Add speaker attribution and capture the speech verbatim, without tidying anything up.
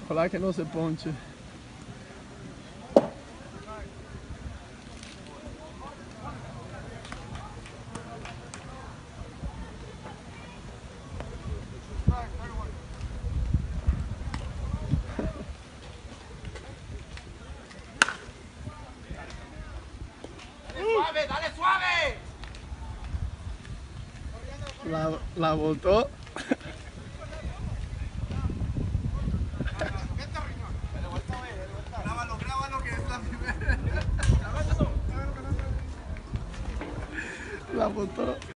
Speaker 1: Ojalá que no se ponche.
Speaker 2: ¡Suave, dale suave!
Speaker 1: La, la botó.
Speaker 2: Grábalo, grábalo que es la primera.
Speaker 1: La botó.